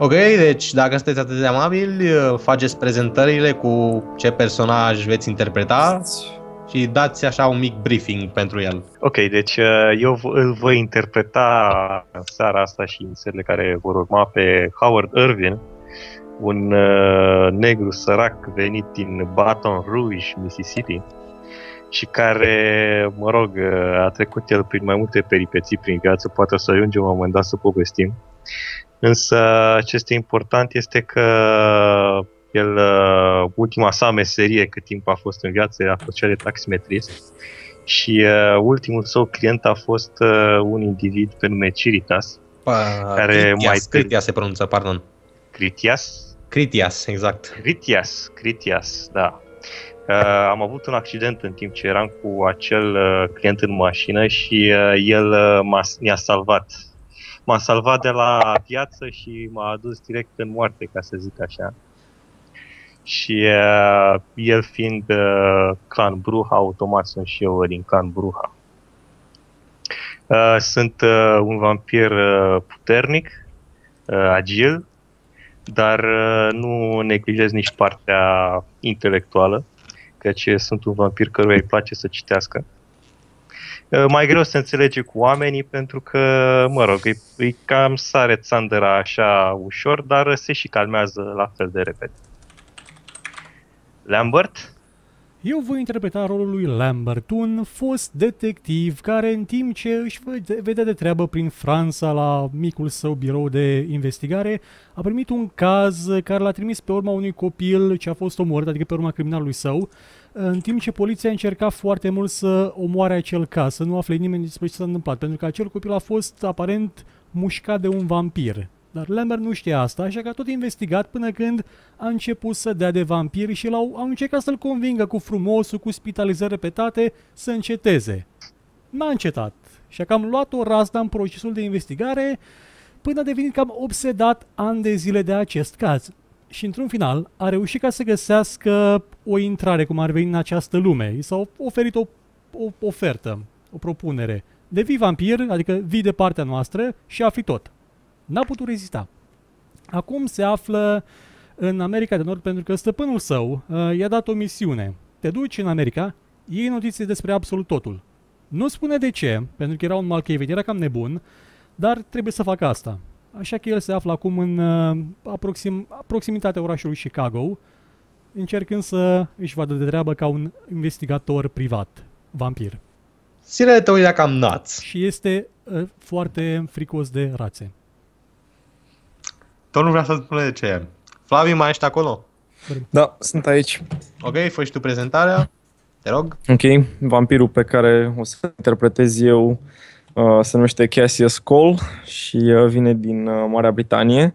Ok, deci dacă sunteți atât de amabili, faceți prezentările cu ce personaj veți interpreta și dați așa un mic briefing pentru el. Ok, deci eu îl voi interpreta în seara asta și în serile care vor urma pe Howard Irvin, un negru sărac venit din Baton Rouge, Mississippi, și care, mă rog, a trecut el prin mai multe peripeții prin viață, poate o să ajungem la un moment dat să povestim. Însă ce este important este că el, ultima sa meserie cât timp a fost în viață a fost cea de taximetrist și ultimul său client a fost un individ pe nume Chiritas, care Critias se pronunță, pardon. Critias, exact. Critias, da. Am avut un accident în timp ce eram cu acel client în mașină și el mi-a salvat. M-a salvat de la viață și m-a adus direct în moarte, ca să zic așa. Și el fiind clan Bruja, automat sunt și eu din clan Bruja. Sunt un vampir puternic, agil, dar nu neglijez nici partea intelectuală, căci sunt un vampir căruia îi place să citească. Mai greu se înțelege cu oamenii pentru că, mă rog, îi cam sare țandăra așa ușor, dar se și calmează la fel de repede. Lambert? Eu voi interpreta rolul lui Lambert, un fost detectiv care în timp ce își vede de treabă prin Franța la micul său birou de investigare, a primit un caz care l-a trimis pe urma unui copil ce a fost omorât, adică pe urma criminalului său, în timp ce poliția încerca foarte mult să omoare acel caz, să nu afle nimeni despre ce s-a întâmplat, pentru că acel copil a fost aparent mușcat de un vampir. Dar Lambert nu știa asta, așa că a tot investigat până când a început să dea de vampiri și au încercat să-l convingă cu frumosul, cu spitalizări repetate, să înceteze. N-a încetat și a cam luat o razna în procesul de investigare până a devenit cam obsedat ani de zile de acest caz. Și într-un final a reușit ca să găsească o intrare, cum ar veni, în această lume. I s-a oferit o ofertă, o propunere. Devii vampir, adică vii de partea noastră și afli tot. N-a putut rezista. Acum se află în America de Nord pentru că stăpânul său i-a dat o misiune. Te duci în America, iei notiții despre absolut totul. Nu spune de ce, pentru că era un malcheven, era cam nebun, dar trebuie să facă asta. Așa că el se află acum în proximitatea orașului Chicago, încercând să își vadă de treabă ca un investigator privat, vampir. Zilele tău era cam nuts. Și este foarte fricos de rațe. Tot nu vrea să spune de ce. Flavi, mai ești acolo? Da, sunt aici. Ok, fă și tu prezentarea. Te rog. Ok, vampirul pe care o să interpretez eu se numește Cassius Cole și vine din Marea Britanie.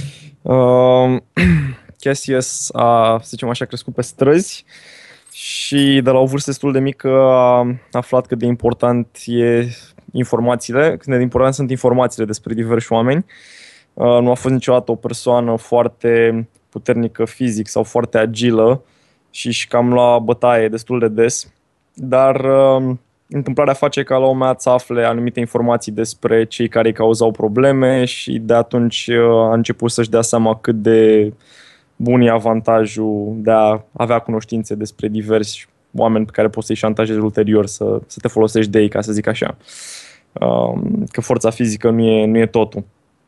Cassius a, să zicem așa, crescut pe străzi și de la o vârstă destul de mică a aflat cât de important e informațiile, cât de important sunt informațiile despre diversi oameni. Nu a fost niciodată o persoană foarte puternică fizic sau foarte agilă și cam la bătaie destul de des, dar întâmplarea face ca la un moment dat să afle anumite informații despre cei care îi cauzau probleme și de atunci a început să-și dea seama cât de bun e avantajul de a avea cunoștințe despre diversi oameni pe care poți să-i șantajezi ulterior, să te folosești de ei, ca să zic așa. Că forța fizică nu e totul.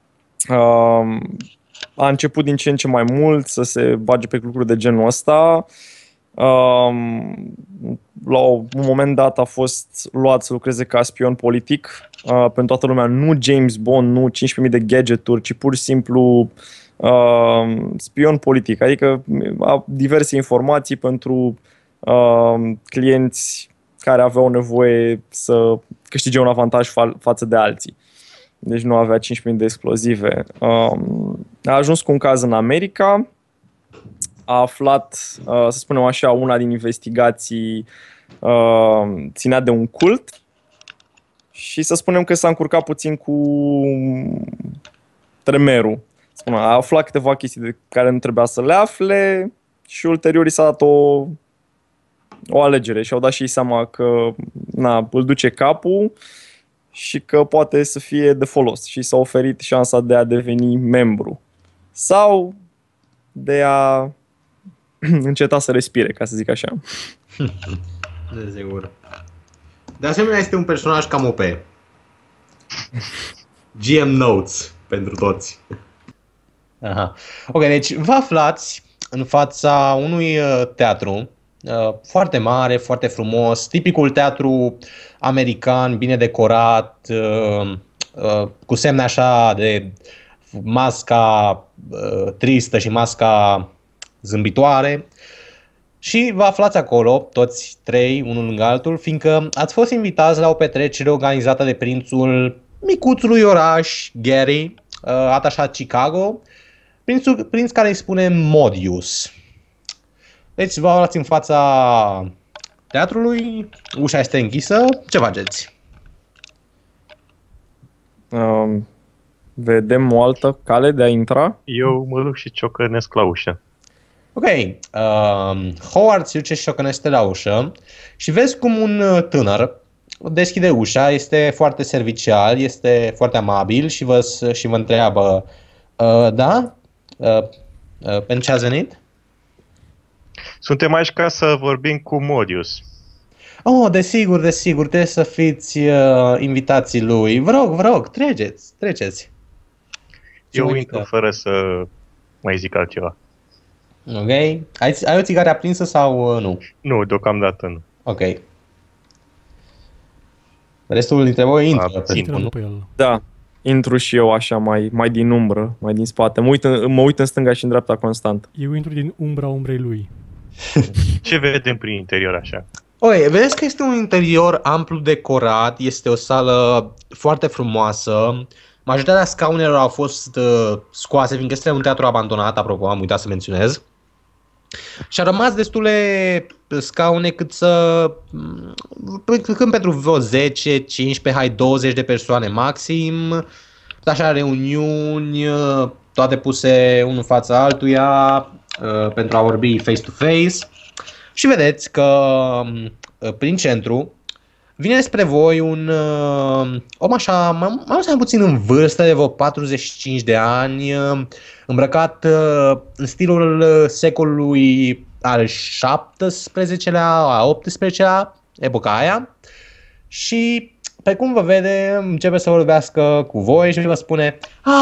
A început din ce în ce mai mult să se bage pe lucruri de genul ăsta. La un moment dat a fost luat să lucreze ca spion politic pentru toată lumea, nu James Bond, nu 15.000 de gadgeturi, ci pur și simplu spion politic, adică diverse informații pentru clienți care aveau nevoie să câștige un avantaj față de alții. Deci nu avea 5.000 de explozive. A ajuns cu un caz în America, a aflat, să spunem așa, una din investigații ținea de un cult și să spunem că s-a încurcat puțin cu tremerul. A aflat câteva chestii de care nu trebuia să le afle și ulterior i s-a dat o alegere și au dat și ei seama că îl duce capul și că poate să fie de folos și s-a oferit șansa de a deveni membru sau de a înceta să respire, ca să zic așa. Desigur. De asemenea, este un personaj cam OP. GM Notes pentru toți. Aha. Ok, deci vă aflați în fața unui teatru foarte mare, foarte frumos, tipicul teatru american, bine decorat, cu semne așa de masca tristă și masca zâmbitoare. Și vă aflați acolo, toți trei, unul lângă altul, fiindcă ați fost invitați la o petrecere organizată de prințul micuțului oraș, Gary, atașat Chicago, prinț care îi spune Modius. Deci vă aflați în fața teatrului, ușa este închisă, ce faceți? Vedem o altă cale de a intra. Eu mă duc și ciocănesc la ușă. Ok, Howard se duce și ciocănește la ușă și vezi cum un tânăr deschide ușa, este foarte servicial, este foarte amabil și vă întreabă, da? Pentru ce ați venit? Suntem aici ca să vorbim cu Modius. Oh, desigur, trebuie să fiți invitații lui. Vă rog, treceți. Eu intru fără să mai zic altceva. Ok. Ai o țigară aprinsă sau nu? Nu, deocamdată nu. Ok. Restul dintre voi intră, Intră nu? după el. Da, intru și eu așa mai din umbră, mai din spate. Mă uit în stânga și în dreapta constant. Eu intru din umbra umbrei lui. Ce vedem prin interior așa? Ok, vedeți că este un interior amplu decorat, este o sală foarte frumoasă. Majoritatea scaunelor au fost scoase, fiindcă este un teatru abandonat, apropo, am uitat să menționez. Și a rămas destule scaune cât pentru vreo 10, 15, hai 20 de persoane maxim. Așa, reuniuni, toate puse unul în fața altuia pentru a vorbi face-to-face. Și vedeți că prin centru vine spre voi un om așa, mai puțin în vârstă, de vreo 45 de ani, îmbrăcat în stilul secolului al XVII-lea, al XVIII-lea, epoca aia. Și pe cum vă vede, începe să vorbească cu voi și vă spune: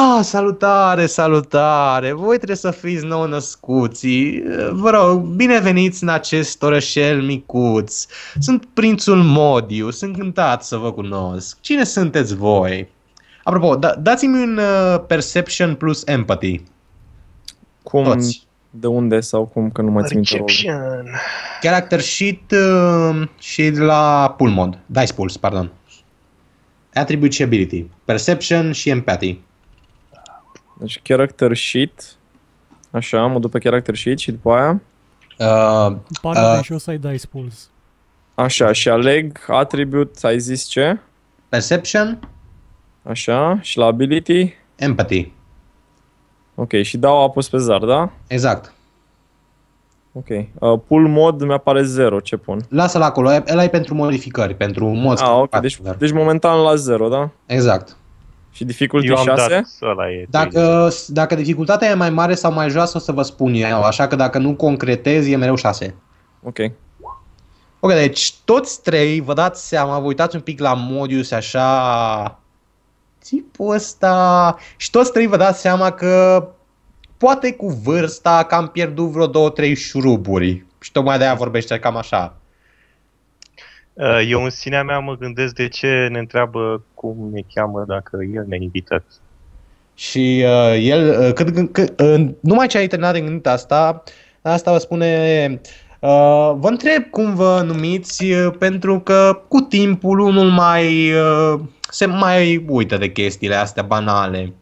salutare, voi trebuie să fiți nou-născuții. Vă rog, bineveniți în acest orășel micuț. Sunt prințul Modius, sunt încântat să vă cunosc. Cine sunteți voi? Apropo, dați-mi un Perception plus Empathy. Cum, Toți. de unde sau cum, că nu mai țin minte rolul. Perception. Character sheet și la pull mod. Dice pulse, pardon. Attribute și ability. Perception și empathy. Deci character sheet. Așa, mă duc pe character sheet și după aia. Pare de jos ai dice pulse. Așa, și aleg attribute, ai zis ce? Perception, Așa, și la ability. empathy. Ok, și dau apus pe zar, da? Exact. Ok. Pull mod mi apare 0, ce pun? Lasă-l acolo, ăla e pentru modificări, pentru mod. Ok, deci momentan la 0, da? Exact. Și difficulty Eu am 6? dat, ăla e 30. Dacă dificultatea e mai mare sau mai joasă, o să vă spun eu, așa că dacă nu concretezi, e mereu 6. Ok. Ok, deci toți trei, vă dați seama, vă uitați un pic la Modius așa, tipul ăsta, și toți trei vă dați seama că poate cu vârsta că am pierdut vreo 2-3 șuruburi și tocmai de aia vorbește cam așa. Eu în sinea mea mă gândesc de ce ne întreabă cum ne cheamă dacă el ne-a invitat. Și el, numai ce ai terminat de gândit asta vă spune: vă întreb cum vă numiți, pentru că cu timpul unul se mai uită de chestiile astea banale.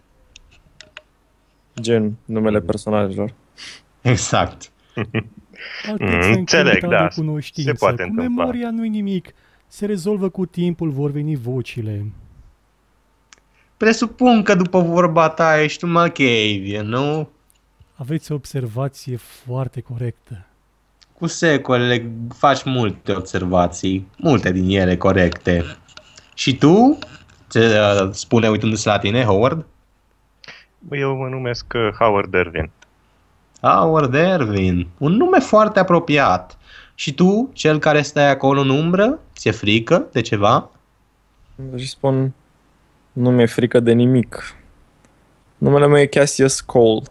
Gen, numele personajelor. Exact. Înțeleg, da, se poate Cu întâmpla. memoria nu-i nimic. Se rezolvă cu timpul, vor veni vocile. Presupun că după vorba ta ești un Malkavian, nu? Aveți o observație foarte corectă. Cu secolele faci multe observații, multe din ele corecte. Și tu? Ce spune uitându-se la tine, Howard? Eu mă numesc Howard Irvin. Howard Irvin, un nume foarte apropiat. Și tu, cel care stai acolo în umbră, ți-e frică de ceva? Deci spun, nu mi-e frică de nimic. Numele meu e Cassius Cole.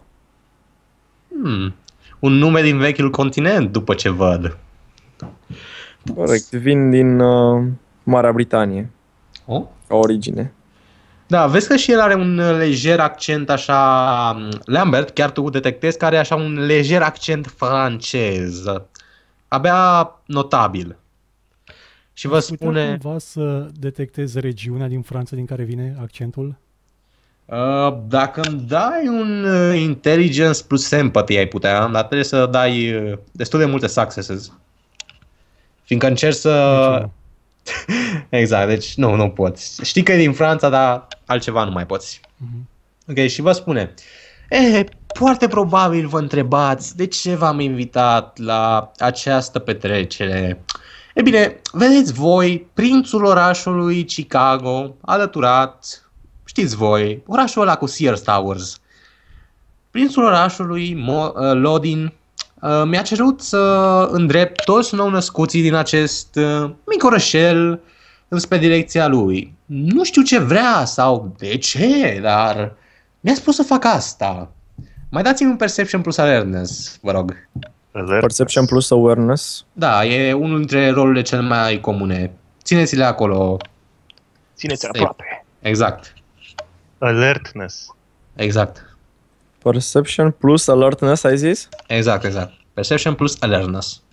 Un nume din vechiul continent, după ce văd. Corect, vin din Marea Britanie, Oh? ca origine. Da, vezi că și el are un lejer accent așa... Lambert, chiar tu detectezi că are așa un lejer accent francez. Abia notabil. Și vă spune... cumva să detectezi regiunea din Franța din care vine accentul? Dacă îmi dai un intelligence plus sympathy ai putea, dar trebuie să dai destul de multe successes. Fiindcă încerci să... Exact, deci nu poți. Știi că e din Franța, dar altceva nu mai poți. Ok, și vă spune, foarte probabil vă întrebați de ce v-am invitat la această petrecere. E bine, vedeți voi, prințul orașului Chicago, alăturat, știți voi, orașul ăla cu Sears Towers. Prințul orașului Lodin mi-a cerut să îndrept toți nou-născuții din acest mic orășel înspre direcția lui. Nu știu ce vrea sau de ce, dar mi-a spus să fac asta. Mai dați-mi un Perception plus Awareness, vă rog. Perception plus Awareness. Da, e unul dintre rolurile cele mai comune. Țineți-le acolo. Țineți aproape. Exact. Alertness. Exact. Perception plus Alertness, ai zis? Exact. Perception plus Awareness.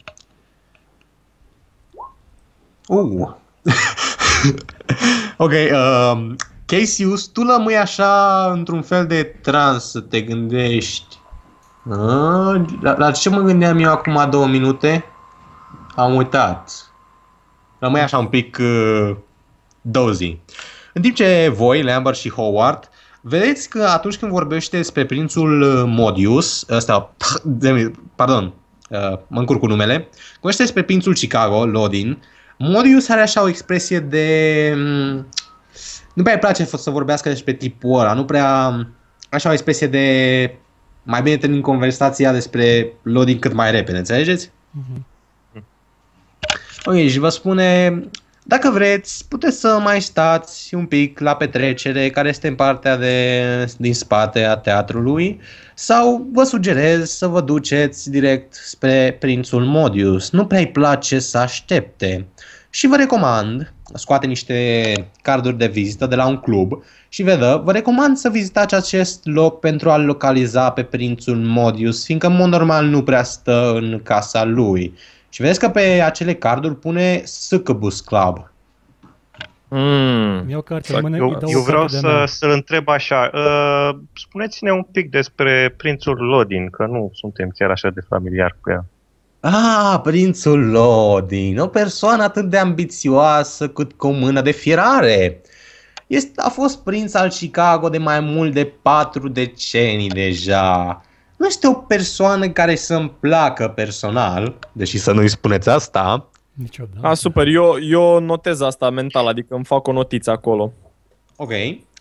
Ok, Cassius, tu lămâi așa într-un fel de trans să te gândești. La ce mă gândeam eu acum 2 minute? Am uitat. Lămâi așa un pic dozy. În timp ce voi, Lambert și Howard, vedeți că atunci când vorbește despre prințul Modius, mă încurc cu numele, vorbește despre prințul Chicago, Lodin, Modius are așa o expresie de... Nu prea îi place să vorbească despre tipul ăla, nu prea... Așa o expresie de... Mai bine termin conversația despre Lodin cât mai repede, înțelegeți? Ok, și vă spune... Dacă vreți, puteți să mai stați un pic la petrecere care este în partea din spate a teatrului sau vă sugerez să vă duceți direct spre prințul Modius. Nu prea îi place să aștepte. Și vă recomand, scoate niște carduri de vizită de la un club și vă recomand să vizitați acest loc pentru a-l localiza pe prințul Modius, fiindcă în mod normal nu prea stă în casa lui. Și vedeți că pe acele carduri pune Succubus Club. Eu vreau să-l întreb așa. Spuneți-ne un pic despre prințul Lodin, că nu suntem chiar așa de familiari cu ea. Prințul Lodin, o persoană atât de ambițioasă cât cu o mână de fierare. A fost prinț al Chicago de mai mult de 4 decenii deja. Nu este o persoană care să-mi placă personal, deși să nu-i spuneți asta. Niciodată. Super, eu notez asta mental, adică îmi fac o notiță acolo. Ok.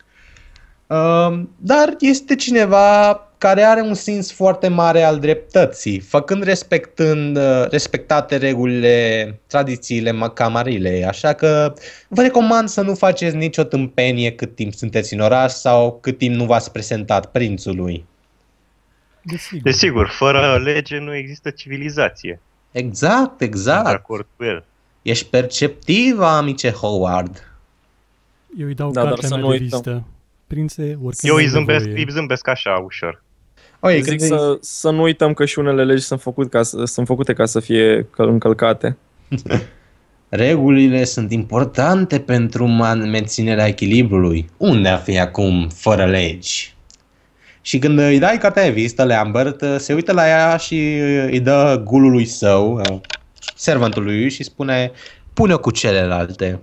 Dar este cineva care are un simț foarte mare al dreptății, făcând respectate regulile, tradițiile camarilei, așa că vă recomand să nu faceți nicio tâmpenie cât timp sunteți în oraș sau cât timp nu v-ați prezentat prințului. Desigur, fără lege nu există civilizație. Exact. De acord cu el. Ești perceptiv, amice Howard. Eu îi dau cartea mea de vizită. Prințe, eu îi zâmbesc așa, ușor. Zic să nu uităm că și unele legi sunt făcute ca să fie încălcate. Regulile sunt importante pentru menținerea echilibrului. Unde a fi acum fără legi? Și când îi dai cartea de vizită, Lambert se uită la ea și îi dă gulului său, servantului, și spune: pune-o cu celelalte.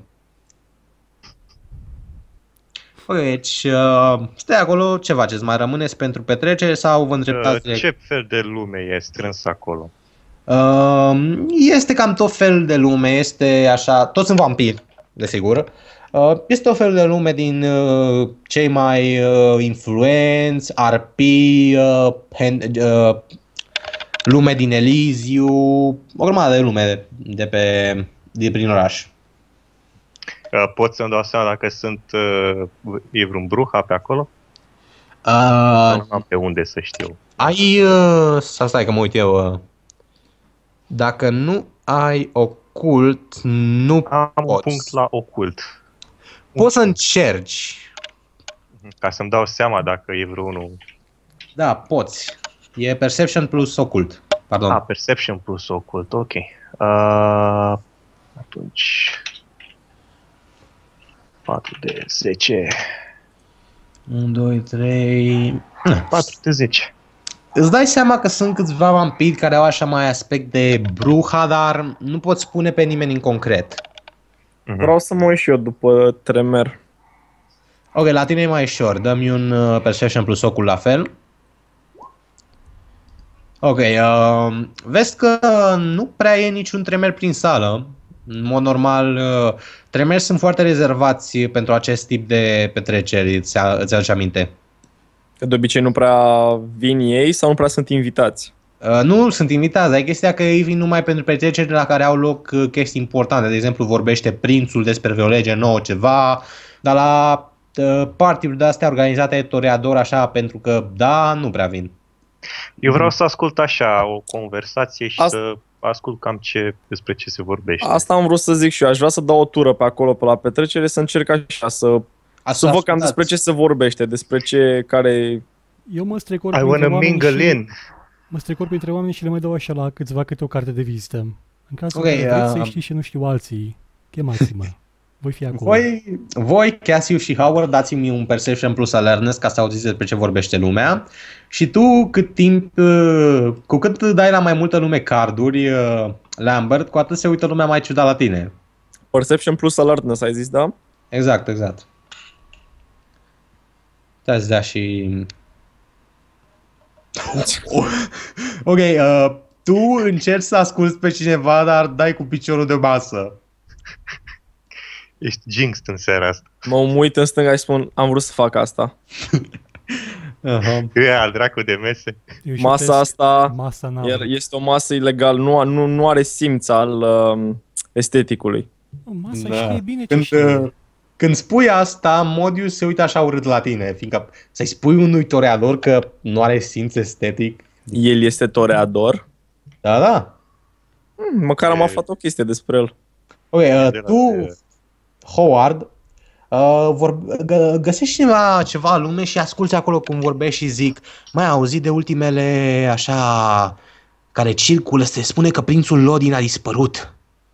Deci, stai acolo, ce faceți? Mai rămâneți pentru petrecere sau vă îndreptați? Ce fel de lume e strâns acolo? Este cam tot fel de lume, este așa, toți sunt vampiri, desigur. Este o fel de lume din cei mai influenți, RP, lume din Elysiu, o grămadă de lume de prin oraș. Pot să-mi dau seama dacă e vreun bruha pe acolo? Nu am pe unde să știu. Stai că mă uit eu. Dacă nu ai ocult, nu am poți. un punct la ocult. Poți să încerci. Ca să-mi dau seama dacă e vreunul. Da, poți. E Perception plus ocult. Pardon. Perception plus ocult, ok. Atunci 4 de 10. 1, 2, 3... 4 de 10. Îți dai seama că sunt câțiva vampiri care au așa mai aspect de bruha, dar nu poți spune pe nimeni în concret. Vreau să mă uit și eu după Tremer. Ok, la tine e mai ușor. Dă-mi un Perception plus ocult la fel. Ok, vezi că nu prea e niciun tremer prin sală. În mod normal, tremeri sunt foarte rezervați pentru acest tip de petreceri, îți aduce aminte? Că de obicei nu prea vin ei sau nu prea sunt invitați? Nu sunt invitați, dar e chestia că ei vin numai pentru petrecerile la care au loc chestii importante. De exemplu, vorbește prințul despre vreo lege nouă ceva, dar la party-uri de-astea organizate de toreador așa, pentru că da, nu prea vin. Eu vreau să ascult așa o conversație și să ascult cam despre ce se vorbește. Asta am vrut să zic și eu. Aș vrea să dau o tură pe acolo, pe la petrecere, să încerc așa, să văd cam despre ce se vorbește, despre care... Eu mă strecor printre oameni și le mai dau așa la câțiva câte o carte de vizită. În cazul în care vreți să știi și nu știu alții, chemați-mă. Voi fi acolo. Voi, Cassius și Howard, dați-mi un Perception plus Awareness ca să auziți despre ce vorbește lumea. Și tu, cu cât dai la mai multă lume carduri, Lambert, cu atât se uită lumea mai ciudat la tine. Perception plus Alertness, ai zis, da? Exact. Da-ți da și... Ok, tu încerci să asculți pe cineva, dar dai cu piciorul de masă. Ești jinxed în seara asta. Mă uit în stânga și spun, am vrut să fac asta. E al dracu de mese. Masa asta este o masă ilegală, nu are simț al esteticului. Masa știe bine ce știe. Când spui asta, Modius se uită așa urât la tine, fiindcă să-i spui unui toreador că nu are simț estetic. El este toreador? Da. Măcar am aflat o chestie despre el. Ok, tu, Howard, găsești ceva lume și asculți acolo cum vorbești și zic, mai auzit de ultimele așa care circulă, se spune că prințul Lodin a dispărut.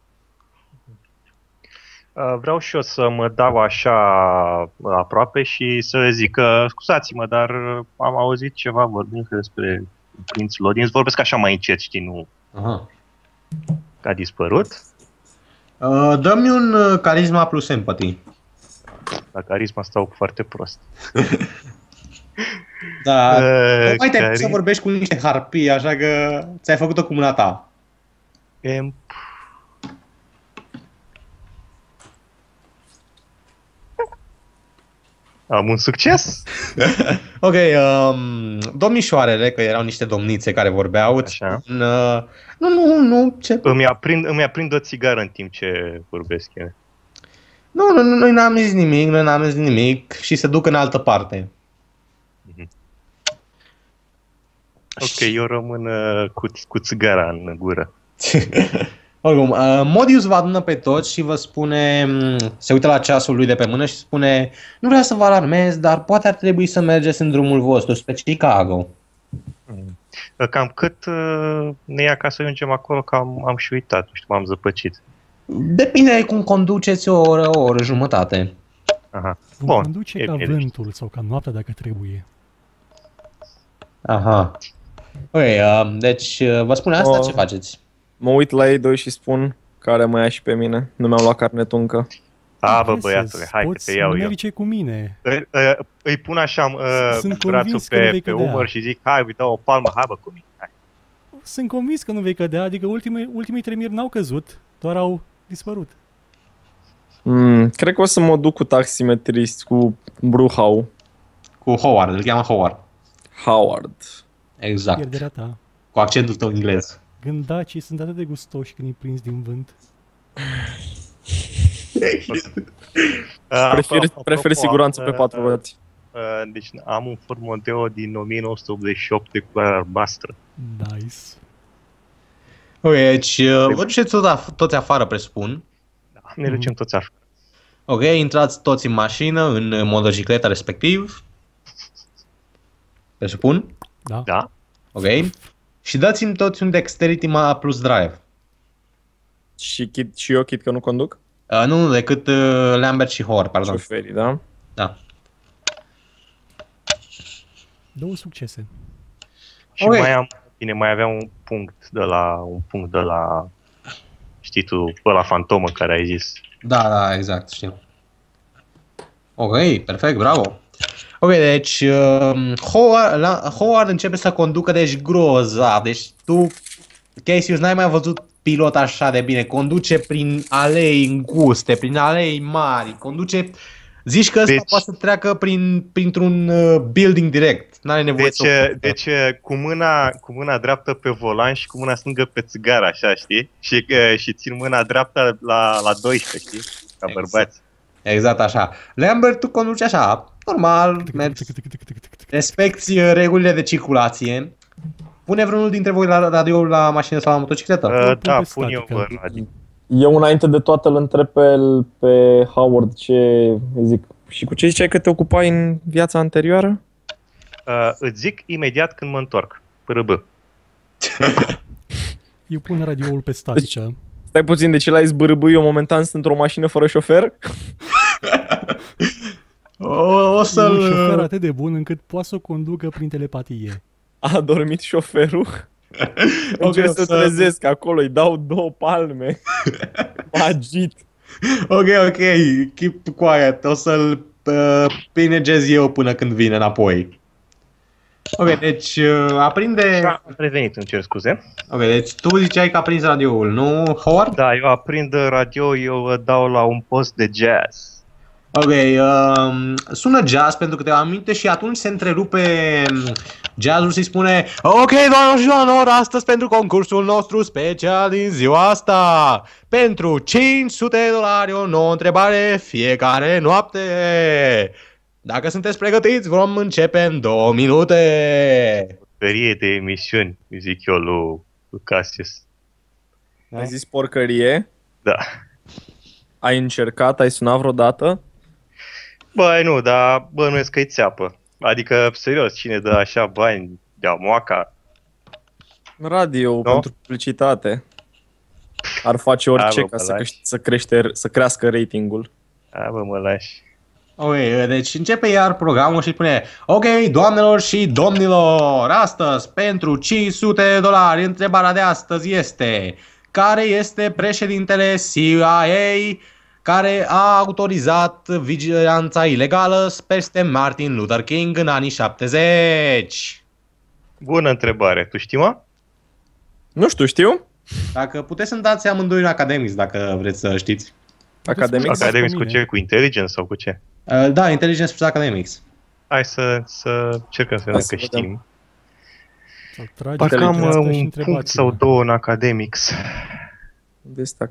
Vreau și eu să mă dau așa aproape și să zic că, scuzați-mă, dar am auzit ceva vorbind despre prințul Lodin. Îți vorbesc așa mai încet, știi, nu? Aha. Că a dispărut? Dă-mi un carisma plus empathy. La carisma stau foarte prost. Da, mai te-ai pus să vorbești cu niște harpii, așa că ți-ai făcut-o cu mâna ta. Am un succes? Ok, domnișoarele, că erau niște domnițe care vorbeau. Așa. Nu, ce? Îmi aprind o țigară în timp ce vorbesc eu. Nu, noi n-am zis nimic și se duc în altă parte. Ok, eu rămân cu țigara în gură. Oricum, Modius vă adună pe toți și vă spune, se uită la ceasul lui de pe mână și spune, nu vreau să vă alarmez, dar poate ar trebui să mergeți în drumul vostru spre Chicago. Cam cât ne ia ca să ajungem acolo, că am și uitat, nu știu, m-am zăpăcit. Depinde cum conduceți o oră jumătate. Aha. Vom conduce ca vântul sau ca noaptea dacă trebuie. Aha. Ok, deci vă spune asta, ce faceți? Mă uit la ei doi și spun care mă ia și pe mine. Nu mi-am luat carnetul încă. Bă, băiatule, hai că te iau eu. Cu mine. Îi pun așa brațul pe umăr și zic, hai, îi dau o palmă, hai bă cu mine. Hai. Sunt convins că nu vei cădea, adică ultimii tremiri n-au căzut, doar au dispărut. Cred că o să mă duc cu taximetrist, cu Bruhau. Cu Howard, îl cheamă Howard. Howard. Exact. Pierderea ta. Cu accentul tău englez. Gândacii sunt atât de gustoși când îi prinzi din vânt. Prefer siguranță pe 4 roți. Deci am un Ford Mondeo din 1988 de culoare albastră. Nice. Ok, deci vă duceți toți afară, presupun. Da, ne ducem toți afară. Ok, intrați toți în mașină, în motocicleta respectiv. Presupun. Da. Da? Ok. Și dați-mi toți un Dexterity plus Drive. Și eu chit că nu conduc? Nu, decât Lambert și Howard, pardon. Șoferii, da? Da. 2 succese. Și Ok. mai aveam un punct de la știi tu, ăla fantomă care ai zis. Da, exact, știu. Ok, perfect, bravo. Ok, deci Howard începe să conducă, deci grozav. Deci tu, Cassius, n-ai mai văzut pilot așa de bine. Conduce prin alei înguste, prin alei mari, conduce... Zici că ăsta poate să treacă printr-un building direct. N-are nevoie Deci cu mâna dreaptă pe volan și cu mâna stângă pe țigară, așa, știi? Și țin mâna dreaptă la 12, știi? Ca bărbați. Exact așa. Lambert, tu conduci așa, normal, mergi, respecti regulile de circulație. Pune vreunul dintre voi la radio la mașină sau la motocicletă? Da, pun eu pe radio. Eu înainte de toate îl întreb pe Howard ce zic. Și cu ce ziceai că te ocupai în viața anterioară? Îți zic imediat când mă întorc. Pârâbă. Eu pun radioul pe statică. Stai puțin, deci l-ai zbârâbâi, eu momentan sunt într-o mașină fără șofer? O să-l... E un șofer atât de bun încât poate să o conducă prin telepatie. A dormit șoferul? Okay, să trezesc acolo, îi dau 2 palme. Agit. Ok, keep quiet. O să-l pinegez eu până când vine înapoi. Ok, deci aprinde... Da, am revenit, îmi cer scuze. Ok, deci tu ziceai că aprinzi radioul, nu, Howard? Da, eu aprind radio, eu dau la un post de jazz. Ok, sună jazz pentru câteva minute și atunci se întrerupe jazzul și spune: ok, doamnelor și doamnelor, astăzi pentru concursul nostru special din ziua asta, pentru $500 o nouă întrebare fiecare noapte. Dacă sunteți pregătiți, vom începe în 2 minute. Ferie de emisiuni, zic eu lui Cassius. Ai zis porcărie? Da. Ai încercat? Ai sunat vreodată? Băi, nu, dar bănuiesc că-i țeapă. Adică, serios, cine dă așa bani de-a moaca? Radio, pentru publicitate. Ar face orice ca să crească ratingul. Bă, mă lași. Ok, deci începe iar programul și spune: ok, doamnelor și domnilor, astăzi pentru $500 întrebarea de astăzi este: care este președintele CIA care a autorizat vigilanța ilegală peste Martin Luther King în anii 70? Bună întrebare. Tu știi, mă? Nu știu. Dacă puteți să-mi dați amândoi în Academics, dacă vreți să știți. Academics cu ce? Cu Intelligence sau cu ce? Da, Intelligence plus Academics. Hai să cercăm să vedem că știm. Parcă am un punct sau 2 în Academics. Unde este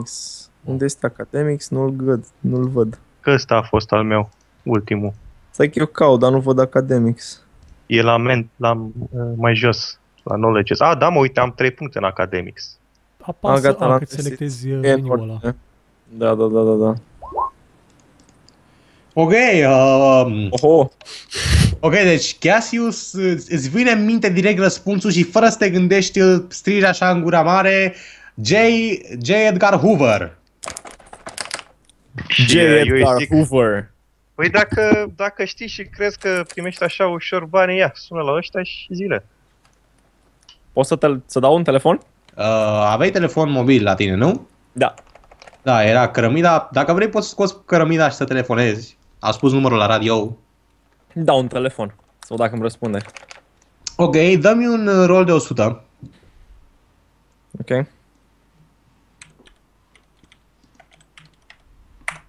Academics? Nu-l văd. Că ăsta a fost al meu, ultimul. Stai că eu caut, dar nu văd Academics. E la mai jos, la Knowledge. Da, mă, uite, am 3 puncte în Academics. Apasă A cât selectezi meniul ăla. Da. Ok, Oho. Ok, deci Cassius, îți vine în minte direct răspunsul și fără să te gândești strigi așa în gura mare: J. Edgar Hoover. J. Edgar Hoover. Păi dacă știi și crezi că primești așa ușor bani, ia, sună la ăștia și zile. Poți să dau un telefon? Aveai telefon mobil la tine, nu? Da. Da, era cărămida. Dacă vrei poți să scoți cărămida și să telefonezi. A spus numărul la radio. Da, un telefon. Sau dacă îmi răspunde. Ok, dă-mi un rol de 100. Ok.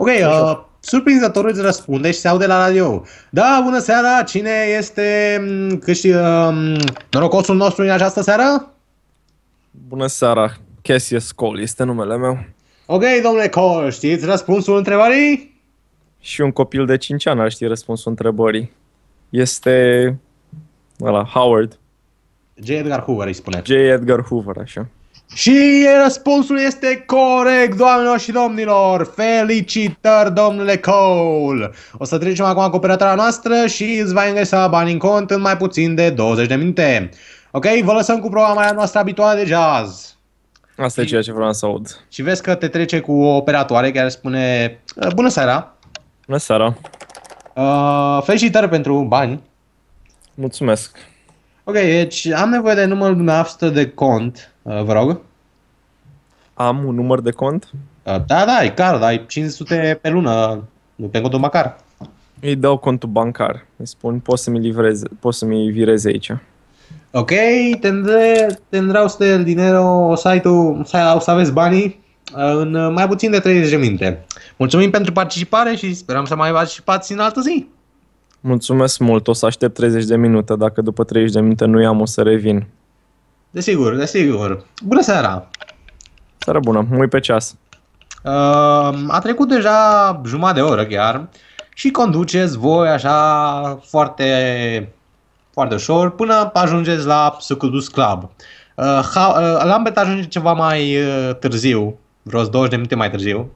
Ok, surprinzător îți răspunde și se aude la radio. Da, bună seara, cine este norocosul nostru în această seară? Bună seara, Cassius Cole este numele meu. Ok, domnule Cole, știți răspunsul întrebării? Și un copil de 5 ani ar ști răspunsul întrebării. Este ăla, Howard. J. Edgar Hoover îi spune. J. Edgar Hoover, așa. Și răspunsul este corect, doamnelor și domnilor! Felicitări, domnule Cole! O să trecem acum cu operatora noastră și îți va îngresa bani în cont în mai puțin de 20 de minute. Ok, vă lăsăm cu programarea noastră habituală de jazz. Asta e ceea ce vreau să aud. Și vezi că te trece cu o operatoare care spune bună seara! Bună seara! Felicitări pentru bani! Mulțumesc! Ok, deci am nevoie de numărul dumneavoastră de cont, vă rog. Am un număr de cont? Da, e clar, dar ai 500 pe lună, nu pe contul bancar. Îi dau contul bancar. Îi spun, poți să-mi vireze aici. Ok, tendrá usted el dinero, o să aveți banii în mai puțin de 30 de minute. Mulțumim pentru participare și sperăm să mai participați în altă zi. Mulțumesc mult, o să aștept 30 de minute. Dacă după 30 de minute nu i-am, o să revin. Desigur. Bună seara! Seara bună, mă uit pe ceas. A trecut deja jumătate de oră chiar și conduceți voi așa foarte ușor până ajungeți la Sucudus Club. Lambert ajunge ceva mai târziu, vreo 20 de minute mai târziu.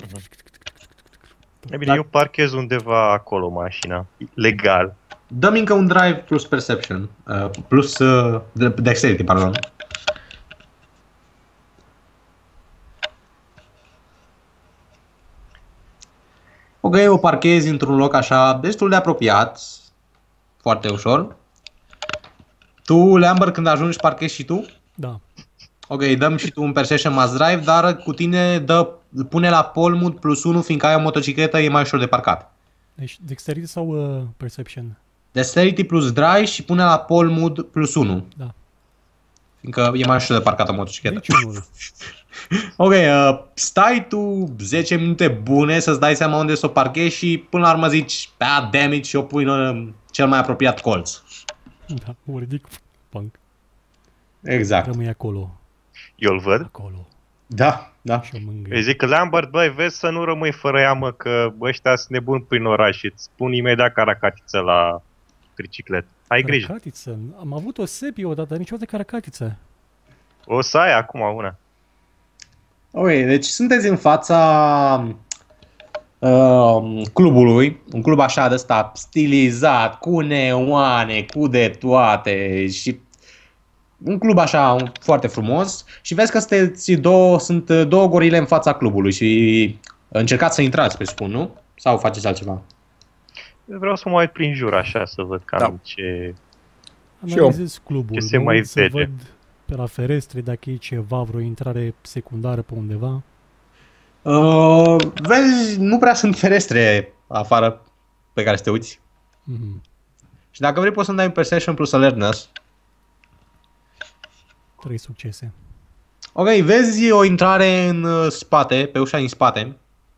E bine, eu parchez undeva acolo mașina, legal. Dă-mi încă un drive plus perception, plus dexterity, pardon. Ok, o parchezi într-un loc așa destul de apropiat, foarte ușor. Tu, Lambert, când ajungi, parchezi și tu? Da. Ok, dăm și tu un perception must drive, dar cu tine pune la Polmud plus 1, fiindcă ai o motocicletă, e mai ușor de parcat. Deci dexterity sau perception? Dexterity plus drive și pune la Polmud plus 1. Da. Fiindcă e mai ușor de parcat o motocicletă. Deci unul. Ok, stai tu 10 minute bune să-ți dai seama unde să o parchezi și până la urmă zici, damage și o pui în cel mai apropiat colț. Da, o ridic, punk. Exact. Rămâi acolo. Eu îl văd. Acolo. Da. Și o mângâie. Îi zic că Lambert, băi, vezi să nu rămâi fără ea, mă, că ăștia sunt nebuni prin oraș și îți spun imediat caracatiță la triciclet. Ai grijă. Caracatiță? Am avut o sepi odată, niciodată caracatiță. O să ai acum una. Ok, deci sunteți în fața clubului, un club așa de ăsta stilizat, cu neoane, cu de toate și un club așa foarte frumos și vezi că sunt două gorile în fața clubului și încercați să intrați, presupun, nu? Sau faceți altceva? Vreau să mă uit prin jur așa, să văd cam ce... Analizez clubul, ce se mai să vede. văd pe la ferestre dacă e ceva, vreo intrare secundară pe undeva. Vezi, nu prea sunt ferestre afară pe care să te uiți. Mhm. Și dacă vrei poți să-mi dai un perception plus alertness. 3 succese. Ok, vezi o intrare în spate, pe ușa din spate.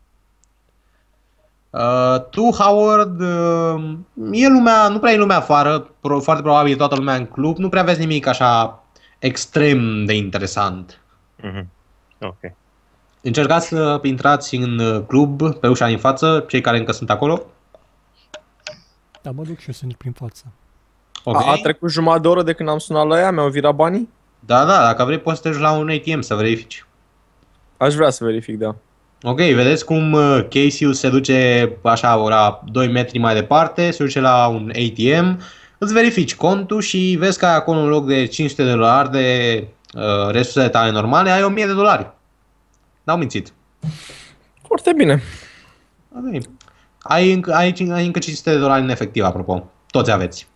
Tu, Howard, nu prea e lumea afară, foarte probabil toată lumea în club, nu prea vezi nimic așa extrem de interesant. Mhm. Ok. Încercați să intrați în club pe ușa din față, cei care încă sunt acolo. Da, mă duc și eu să intru prin față. Ok. A trecut jumătate de oră de când am sunat la ea, mi-au virat banii? Da, dacă vrei poți să te duci la un ATM să verifici. Aș vrea să verific, da. Ok, vedeți cum Casey se duce așa la 2 metri mai departe, se duce la un ATM, îți verifici contul și vezi că ai acolo în loc de $500 de resursele tale normale, ai $1000. N-au mințit. Foarte bine. Ok. Ai încă $500 în efectiv, apropo. Toți aveți.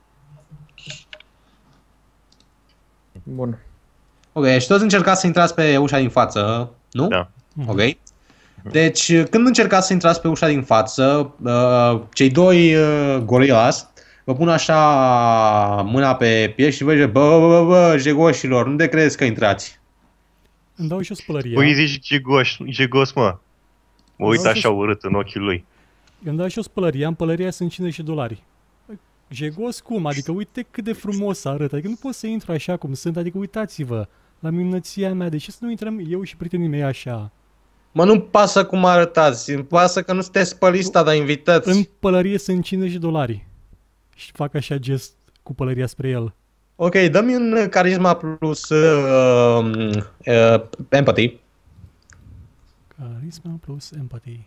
Bun. Ok, și toți încercați să intrați pe ușa din față, nu? Da. Ok. Deci, când încercați să intrați pe ușa din față, cei doi gorilas vă pun așa mâna pe piept și vă zice, bă, jegoșilor, nu de credeți că intrați. Îmi dau și o spălărie. Păi zici jegos, mă. Mă uit așa urât în ochii lui. Îmi dau și o spălărie, am pălăria sunt $50. Jegos cum? Adică uite cât de frumos arăt, adică nu pot să intru așa cum sunt, adică uitați-vă la minunăția mea, de ce să nu intrăm eu și prietenii mei așa? Mă, nu-mi pasă cum arătați, îmi pasă că nu sunteți pe lista de invitați. În pălărie sunt $50 și fac așa gest cu pălăria spre el. Ok, dă-mi un carisma plus empathy. Carisma plus empatie.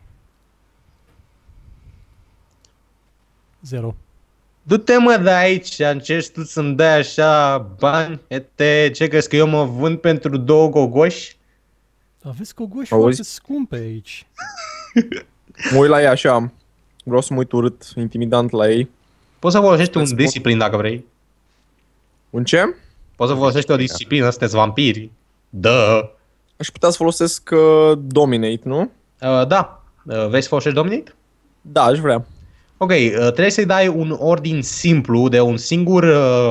0. Du-te, mă, de aici, încerci tu să-mi dai așa bani? Ce crezi că eu mă vând pentru 2 gogoși? Aveți cogoși foarte scumpe aici. Mă uit la ei așa, vreau să mă uit urât, intimidant la ei. Poți să folosești un discipline dacă vrei. Un ce? Poți să folosești o disciplină, sunteți vampiri. Aș putea să folosesc Dominate, nu? Da. Vei să folosești Dominate? Da, aș vrea. Ok, trebuie să-i dai un ordin simplu de un singur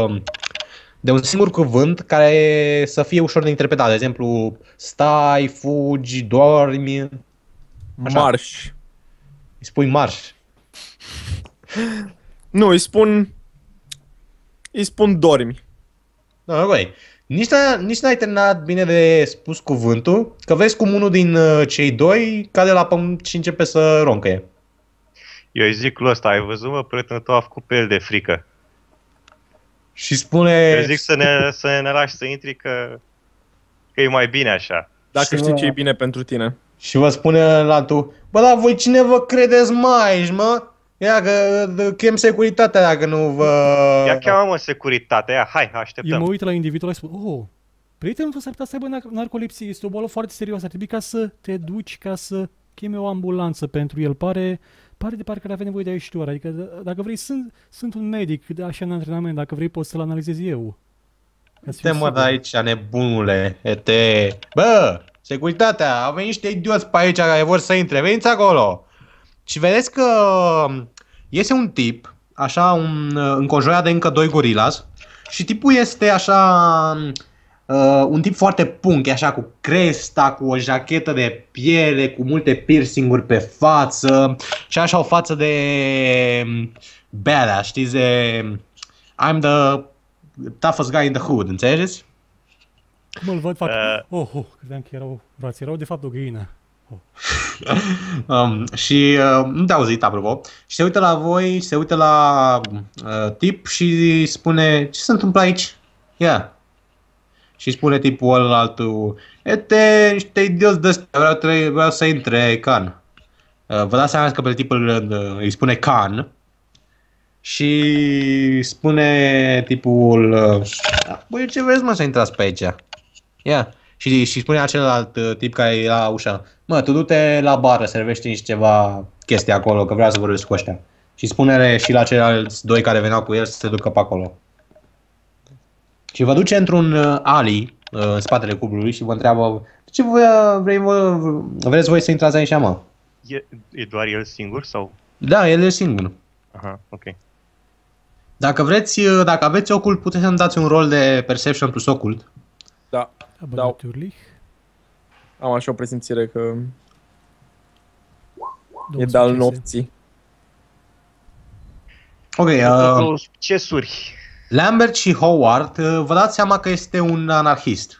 cuvânt care să fie ușor de interpretat. De exemplu, stai, fugi, dormi. Așa. Marș. Îi spui marș. Nu, îi spun dormi. Da, ok. Nici n-ai terminat bine de spus cuvântul, că vezi cum unul din cei doi cade la pământ și începe să roncăie. Eu îi zic lui ăsta, ai văzut, mă, prietenul tău a făcut pe el de frică. Și spune... Eu zic să ne lași să intri că e mai bine așa. Dacă știi ce e bine pentru tine. Și vă spune altul, bă, dar voi cine vă credeți mai aici, mă? Ia că chem securitatea dacă nu vă... Ia cheamă-mă securitatea, ia, hai, așteptăm. Eu mă uit la individul ăla și spun, prietenul tău s-ar putea să aibă narcolepsie, este o boală foarte serioasă, ar trebui ca să te duci, ca să chemi o ambulanță pentru el. Pare de parcă ar avea nevoie de ajutor, adică dacă vrei, sunt un medic de așa în antrenament, dacă vrei poți să-l analizez eu. Te mă de aici, nebunule, Bă, securitatea, au venit niște idioți pe aici care vor să intre, veniți acolo. Și vedeți că iese un tip, așa, înconjurat de încă 2 gorilas, și tipul este așa, un tip foarte punk, așa, cu cresta, cu o jachetă de piele, cu multe piercing-uri pe față, și așa o față de badass, știți, de I'm the toughest guy in the hood, înțelegeți? Cum îl văd, fac, credeam că erau de fapt o găină. Și nu te-a auzit, apropo, și se uită la voi, se uită la tip și spune, ce se întâmplă aici? Ia. Și spune tipul ăla altul, niște idioți de-astea, vreau să intre Khan. Vă dați seama că pe tipul îi spune Khan. Și spune tipul, băi, ce vreți, mă, să intrați pe aici? Ia. Și spune acelălalt tip care e la ușa, mă, tu du-te la bară, servește niște ceva chestii acolo, că vreau să vorbesc cu ăștia. Și spune și la ceilalți 2 care veneau cu el să se ducă pe acolo. Și vă duce într-un alley în spatele cublului și vă întreabă, de ce vreți voi să intrați aici, mă? E doar el singur sau? Da, el e singur. Aha, ok. Dacă aveți ocult, puteți să-mi dați un rol de perception plus ocult. Da. Am așa o presimțire că e de-al nopții. Ok, succesuri. Lambert și Howard, vă dați seama că este un anarhist.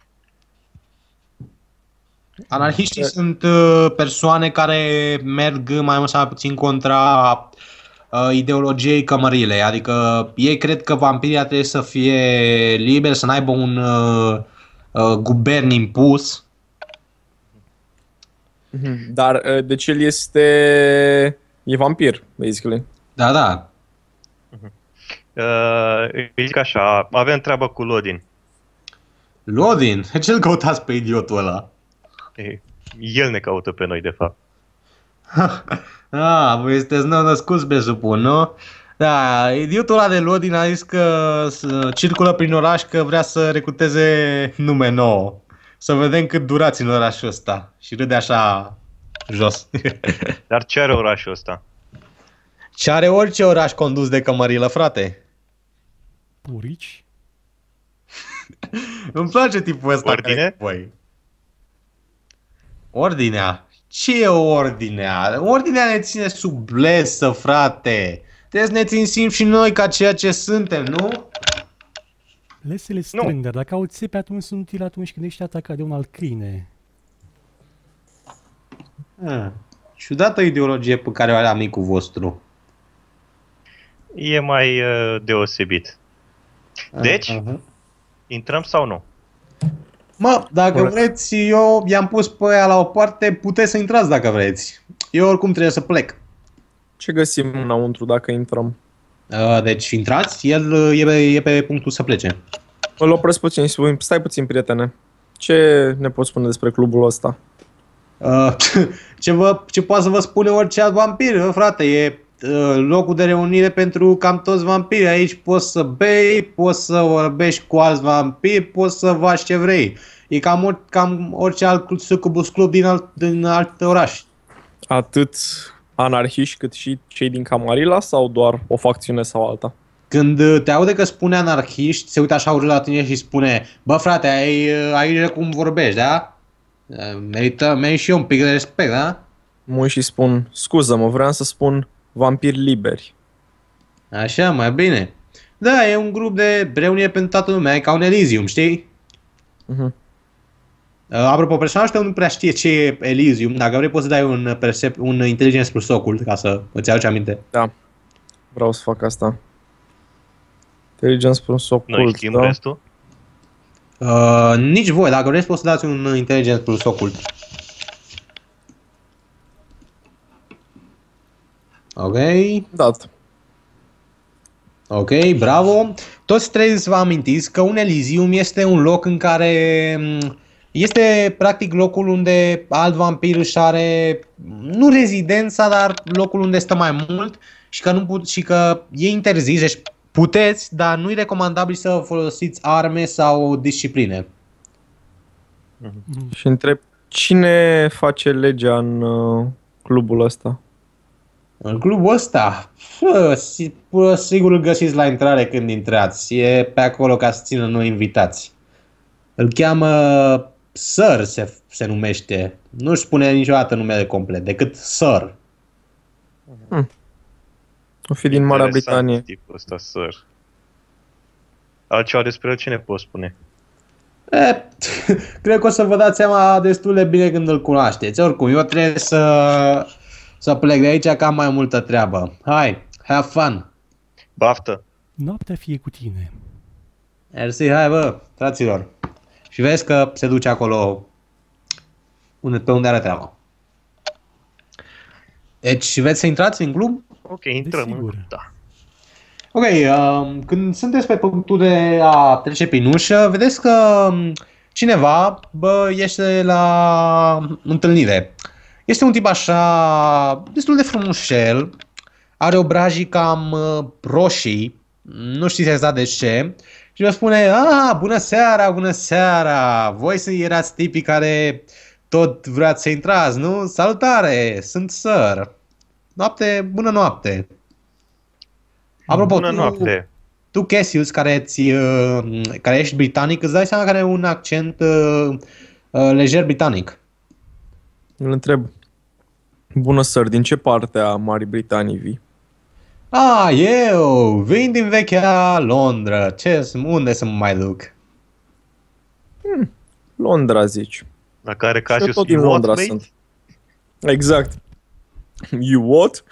Anarhiștii sunt persoane care merg mai mult sau puțin contra ideologiei cămărilei. Adică ei cred că vampirii trebuie să fie liberi, să n-aibă un guvern impus. Dar deci el e vampir, basically. Da. Îi zic așa, avem treabă cu Lodin. Lodin? Ce-l căutați pe idiotul ăla? El ne caută pe noi, de fapt. Voi sunteți nou-născuți, presupun, nu? Da, idiotul ăla de Lodin a zis că circulă prin oraș, că vrea să recruteze nume nou. Să vedem cât durați în orașul ăsta. Și râde așa jos. Dar ce are orașul ăsta? Ce are orice oraș condus de cămărilă, frate? Purici? Îmi place tipul ăsta. Ordine? Ordinea. Ce e ordinea? Ordinea ne ține sub blesă, frate. Trebuie să ne ținem și noi ca ceea ce suntem, nu? Lesele strâng, dar dacă au țepe atunci sunt utile atunci când ești atacat de un alt câine. Ciudată ideologie pe care o are amicul vostru. E mai deosebit. Deci, intrăm sau nu? Mă, dacă vreți, eu i-am pus pe aia la o parte, puteți să intrați dacă vreți. Eu oricum trebuie să plec. Ce găsim înăuntru dacă intrăm? Deci intrați, el e pe punctul să plece. Îl opresc puțin și spun, stai puțin, prietene. Ce ne poți spune despre clubul ăsta? Ce poate să vă spune orice alt vampir, frate, e locul de reunire pentru cam toți vampiri. Aici poți să bei, poți să vorbești cu alți vampiri, poți să faci ce vrei. E cam orice alt succubus club din alt oraș. Atât anarhiști cât și cei din Camarilla sau doar o facțiune sau alta? Când te aude că spune anarhiști, se uită așa urât la tine și spune: bă frate, ai grijă cum vorbești, da? Merită și eu un pic de respect, da? Mă și spun, scuză-mă, vreau să spun vampiri liberi. Așa, mai bine. Da, e un grup de reunire pentru toată lumea, e ca un Elysium, știi? Apropo, personajul tău nu prea știe ce e Elysium. Dacă vrei poți să dai un Intelligence plus ocult ca să îți aduci aminte. Da, vreau să fac asta. Intelligence plus ocult, noi știm restul? Nici voi, dacă vreți poți să dați un Intelligence plus ocult. Ok. Dat. Ok, bravo. Toți trebuie să vă amintiți că un Elysium este un loc în care este practic locul unde alt vampir își are, nu rezidența, dar locul unde stă mai mult și că e interzis, deci puteți, dar nu e recomandabil să folosiți arme sau discipline. Și întreb, cine face legea în clubul ăsta? În clubul ăsta? Sigur îl găsiți la intrare când intrați. E pe acolo ca să țină noi invitați. Îl cheamă Sir, se numește. Nu-și spune niciodată numele complet, decât Sir. O fi din Marea Britanie. Tipul ăsta, Sir. Altceva despre el ce ne poți spune? Cred că o să vă dați seama destul de bine când îl cunoașteți. Oricum, eu trebuie să plec de aici, că am mai multă treabă. Hai, have fun! Baftă! Noaptea fie cu tine. Mersi, hai bă, fraților. Și vezi că se duce acolo pe unde are treaba. Deci, veți să intrați în club? Ok, intrăm. Da. Ok, când sunteți pe punctul de a trece prin ușă, vedeți că cineva iește la întâlnire. Este un tip așa, destul de frumușel, are obrajii cam roșii, nu știți exact de ce, și vă spune: bună seara, bună seara, voi erați tipii care tot vreați să intrați, nu? Salutare, sunt Sir. Bună noapte. Apropo, bună noapte. Tu, Cassius, care ești britanic, îți dai seama că are un accent lejer britanic. Îl întreb: bună, Sir, din ce parte a Marii Britanii vii? Eu vin din vechea Londra. Unde să mă mai duc? Londra, zici. Dacă are Cassius, tot din Londra sunt. Exact. You what?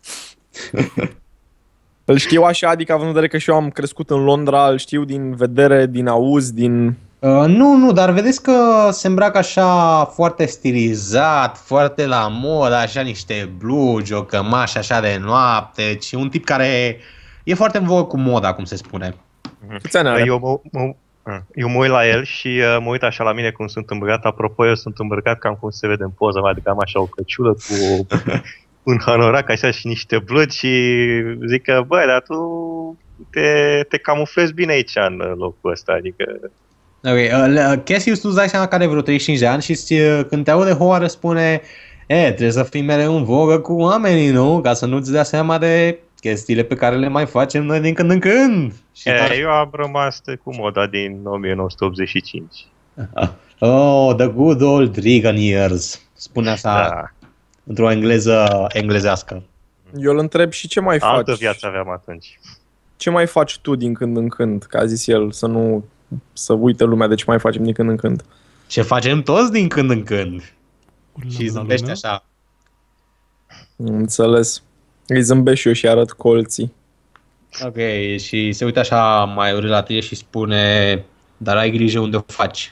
Îl știu așa, adică având în vedere că și eu am crescut în Londra, îl știu din vedere, din auz, din... Nu, dar vedeți că se îmbracă așa foarte stilizat, foarte la modă, așa niște blugi, o cămașă așa de noapte, și un tip care e foarte în vogă cu moda, cum se spune. Câți ani are? Eu mă uit la el și mă uit așa la mine cum sunt îmbrăcat. Apropo, eu sunt îmbrăcat cam cum se vede în poza mea, adică am așa o căciulă cu un hanorac așa și niște blugi și zic că, băi, dar tu te camuflezi bine aici în locul ăsta, adică... Ok, Cassius, tu îți dai seama că are vreo 35 de ani și când te aude Howard spune: trebuie să fii mereu în vogă cu oamenii, nu? Ca să nu-ți dea seama de chestiile pe care le mai facem noi din când în când. Eu am rămas cu moda din 1985. The good old Reagan years. Spune așa într-o englezească. Eu îl întreb și ce mai Altă faci? viață aveam atunci. Ce mai faci tu din când în când? Că a zis el să uite lumea de ce mai facem din când în când. Ce facem toți din când în când. Urlăm Și la zâmbește lume. așa. Înțeles. Îi zâmbesc și eu și arăt colții. Ok, și se uită așa mai urât la tine și spune: dar ai grijă unde o faci.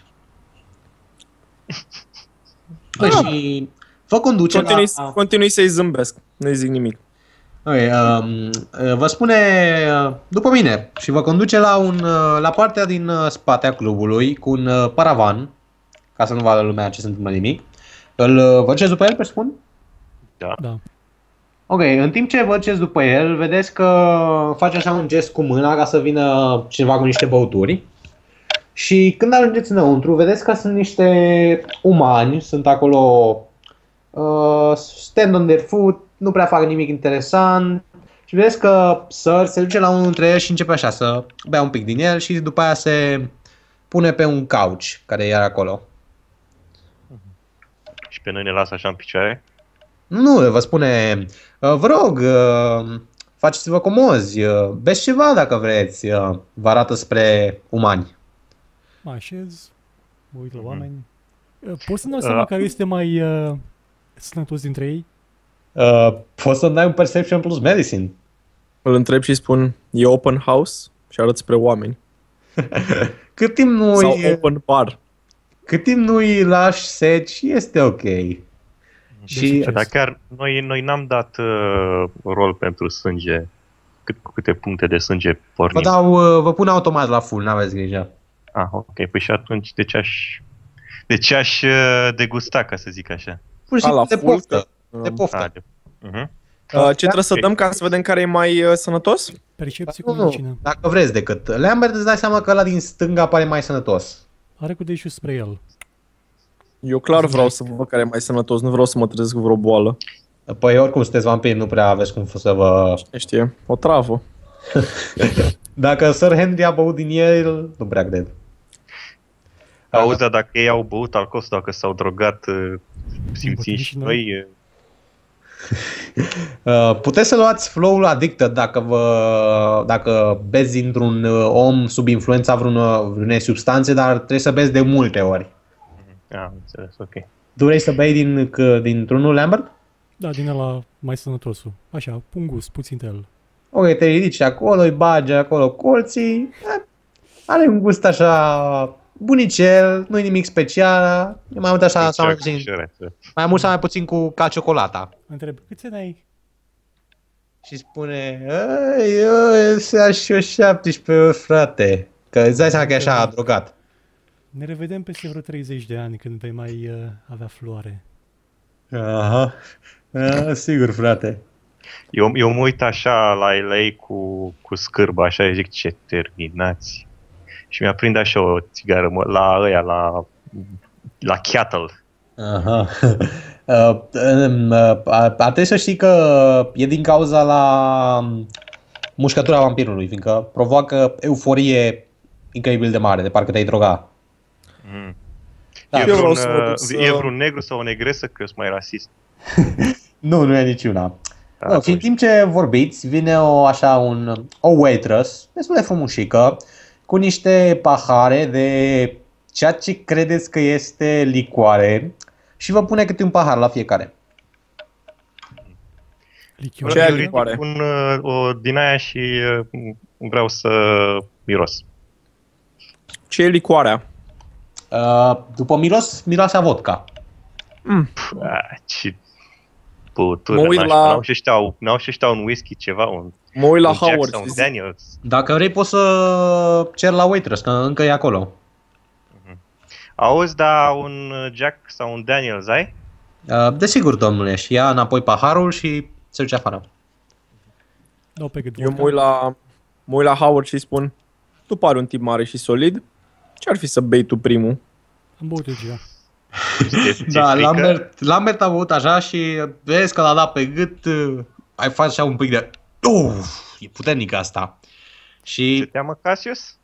Bă, și vă conduce Continui să-i zâmbesc. Nu-i zic nimic. Okay, vă spune după mine și vă conduce la partea din spate a clubului cu un paravan, ca să nu vadă lumea ce se întâmplă nimic. Vă duceți după el, presupun? Da. Ok, în timp ce vă duceți după el, vedeți că face așa un gest cu mâna ca să vină cineva cu niște băuturi. Și când ajungeți înăuntru, vedeți că sunt niște umani, sunt acolo stand on their foot, nu prea fac nimic interesant. Și vedeți că Sir se duce la unul dintre ei și începe așa să bea un pic din el și după aia se pune pe un couch care era acolo. Și pe noi ne lasă așa în picioare. Nu, vă spune: vă rog, faceți-vă comozi, beți ceva dacă vreți. Vă arată spre umani. Mă așez, mă uit la oameni. Poți să-mi dau seama care este mai sănătos dintre ei? Poți să-mi dai un Perception plus Medicine. Îl întreb și spun, e open house? Și arăt spre oameni. Cât timp nu Sau open bar. Cât timp nu îi lași seci, este ok. Și Dar chiar noi n-am dat rol pentru sânge. Câte puncte de sânge pornim? vă pun automat la full, n-aveți grijă. Ah, ok. Păi și atunci de ce aș degusta, ca să zic așa? Pur și simplu de poftă. De poftă. Ce trebuie să dăm ca să vedem care e mai sănătos? Percepție cu medicină. Dacă vreți decât. Lambert, îți dai seama că ăla din stânga pare mai sănătos. Are cu deșiu spre el. Eu clar vreau să văd care e mai sănătos, nu vreau să mă trezesc cu vreo boală. Păi oricum sunteți vampiri, nu prea aveți cum să vă... Știe, o travă. Dacă Sir Henry a băut din el, nu prea cred. Auzi, dar dacă ei au băut alcool, dacă s-au drogat, simțim și noi... Puteți să luați flow-ul addicted dacă beți dintr-un om sub influența vreunei substanțe, dar trebuie să beți de multe ori. Înțeles, ok. Tu vrei să bei dintr-unul, Lambert? Da, din ăla mai sănătosul. Așa, un gust, puțin de el. Ok, te ridici acolo, îi bagi acolo colții. Are un gust așa bunicel, nu-i nimic special. E mai mult așa, sau mai puțin. Mai mult sau mai puțin ca ciocolata. Întreb, câți ani ai? Și spune: eu sunt și 17, frate. Că îți dai seama că e așa drogat. Ne revedem peste vreo 30 de ani când vei mai avea floare. Aha, sigur, frate. Eu mă uit așa la ei cu scârbă, așa, zic, ce terminați. Și mi-aprind așa o țigară la Cattle. Aha. Ar trebui să știi că e din cauza la mușcătura vampirului, fiindcă provoacă euforie incredibil de mare, de parcă te-ai droga. Da, e vreun negru sau o negresă, că sunt mai rasist? Nu e niciuna. Și în timp ce vorbiți, vine o waitress, destul de frumușică, cu niște pahare de ceea ce credeți că este licoare și vă pune câte un pahar la fiecare. Ce e licoare? O din aia și vreau să miros. Ce e licoarea? După miroase a vodka. Ce băutură, n-au și ăștia un whisky, ceva, mă uit la Howard. Un Daniels. Dacă vrei poți să cer la waitress, că încă e acolo. Auzi, da, un Jack sau un Daniels ai? Desigur, domnule, și ia înapoi paharul și se duce afară. Eu mă uit la Howard și spun: tu pari un tip mare și solid, ce-ar fi să bei tu primul? Am băut deja. Da, Lambert a băut așa și vezi că l-a dat pe gât, ai face așa un pic de... e puternic asta. Și... Ce teamă, Cassius?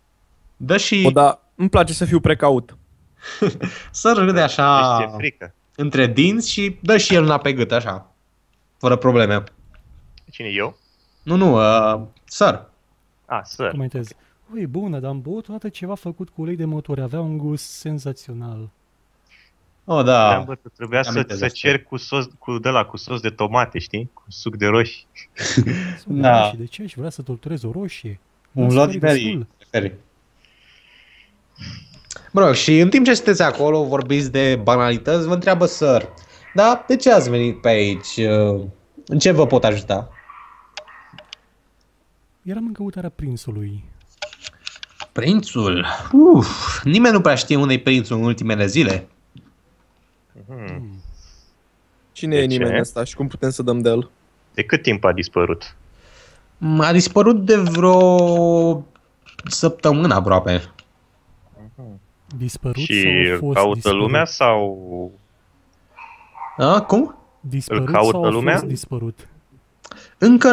Dă și... Da, îmi place să fiu precaut. Să râde așa... Deci frică. între dinți și dă și el una pe gât, așa. Fără probleme. Cine, eu? Nu, Sir. Sir. Comentez. Ui, bună, dar am băut odată ceva făcut cu ulei de motor. Avea un gust senzațional. Oh, da. Lambert, trebuia să cer cu sos de tomate, știi? Cu suc de roșii. Da. De ce aș vrea să torturez o roșie? Un Bloody Mary. Mă rog, și în timp ce sunteți acolo, vorbiți de banalități, vă întreabă Sir. Da, de ce ați venit pe aici? În ce vă pot ajuta? Eram în căutarea prințului. Prințul? Nimeni nu prea știe unde e prințul în ultimele zile. Cine e nimeni ăsta și cum putem să dăm de el? De cât timp a dispărut? A dispărut de vreo săptămână aproape. Dispărut și sau a fost caută dispărut? lumea sau... Cum? Dispărut Îl caută sau a lumea? fost dispărut? Încă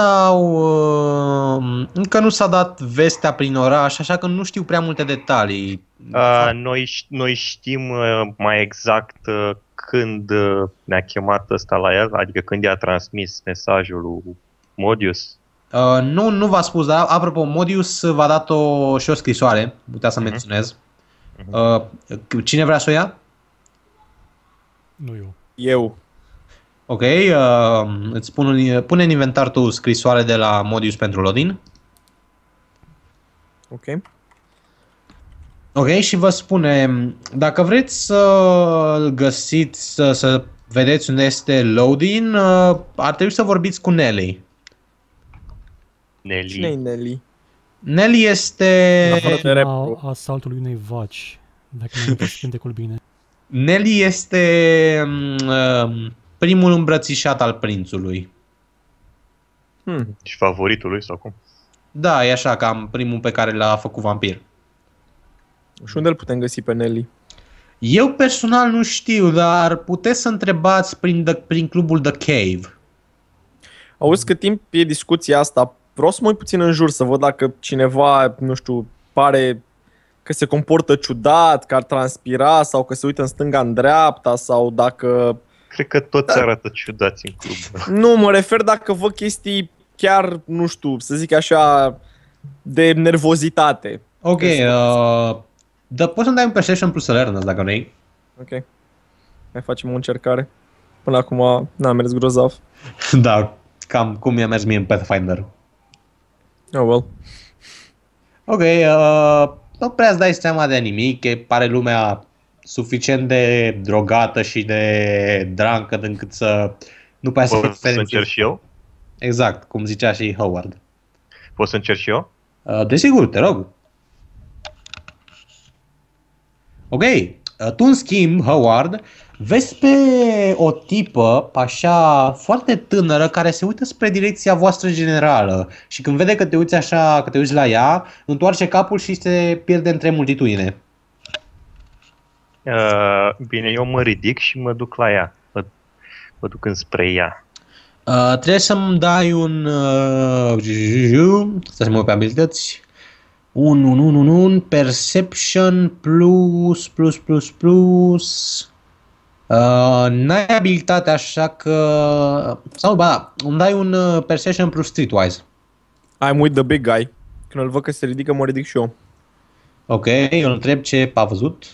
nu s-a dat vestea prin oraș, așa că nu știu prea multe detalii. Noi știm mai exact când ne-a chemat ăsta la el, adică când i-a transmis mesajul lui Modius. Nu v-a spus, dar apropo, Modius v-a dat și o scrisoare, putea să menționez. Cine vrea să o ia? Nu eu. Eu. Ok, îți pune în inventar tu scrisoare de la Modius pentru Lodin. Ok. Ok, și vă spune, dacă vreți să-l găsiți, să vedeți unde este Lodin, ar trebui să vorbiți cu Nelly. Nelly. Cine-i Nelly? Nelly este... La asaltul unei vaci, dacă mi-am amintesc cântecul bine. Nelly este primul îmbrățișat al prințului. Și favoritul lui sau cum? Da, e așa, cam primul pe care l-a făcut vampir. Și unde îl putem găsi pe Nelly? Eu personal nu știu, dar puteți să întrebați prin clubul The Cave. Auzi cât timp e discuția asta, vreau să mă uit puțin în jur să văd dacă cineva, nu știu, pare că se comportă ciudat, că ar transpira sau că se uită în stânga, în dreapta sau dacă... Cred că toți arată ciudați în club. Nu, mă refer dacă văd chestii chiar, nu știu, să zic așa, de nervozitate. Ok, dar poți să-mi dai un perception plus awareness dacă vrei. Ok. Mai facem o încercare. Până acum n-a mers grozav. Da, cam cum mi-a mers mie în Pathfinder. Oh, well. Ok, nu prea îți dai seama de nimic, că pare lumea suficient de drogată și de druncă încât să nu prea să Pot să încerc și eu? Exact, cum zicea și Howard. Pot să încerc și eu? Desigur, te rog. Ok, tu în schimb, Howard, vezi pe o tipă așa foarte tânără care se uită spre direcția voastră generală și când vede că te uiți așa, că te uiți la ea, întoarce capul și se pierde între multitudine. Bine, eu mă ridic și mă duc la ea. Mă duc înspre ea. Trebuie să-mi dai un... să mă uit pe abilități. Un Perception plus... N-ai abilitate, așa că... Sau, ba, îmi dai un Perception plus Streetwise. I'm with the big guy. Când îl văd că se ridică, mă ridic și eu. Ok, eu îl întreb ce a văzut.